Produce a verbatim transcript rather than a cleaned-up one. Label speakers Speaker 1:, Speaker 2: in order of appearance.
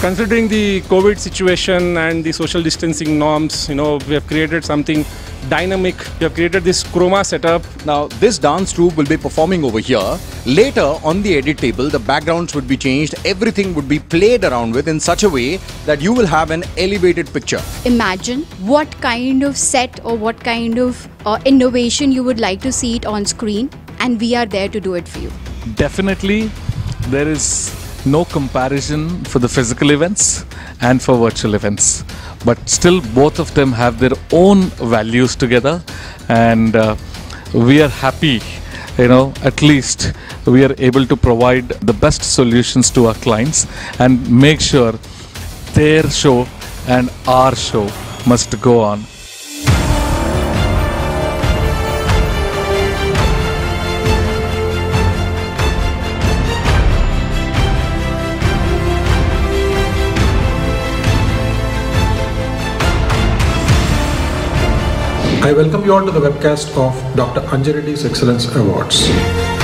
Speaker 1: Considering the COVID situation and the social distancing norms, you know, we have created something dynamic. We have created this chroma setup.
Speaker 2: Now, this dance troupe will be performing over here. Later, on the edit table, the backgrounds would be changed. Everything would be played around with in such a way that you will have an elevated picture.
Speaker 3: Imagine what kind of set or what kind of uh, innovation you would like to see it on screen, and we are there to do it for you.
Speaker 4: Definitely, there is no comparison for the physical events and for virtual events, but still both of them have their own values together, and uh, we are happy, you know, at least we are able to provide the best solutions to our clients and make sure their show and our show must go on.
Speaker 5: I welcome you all to the webcast of Doctor Anjareddy's Excellence Awards.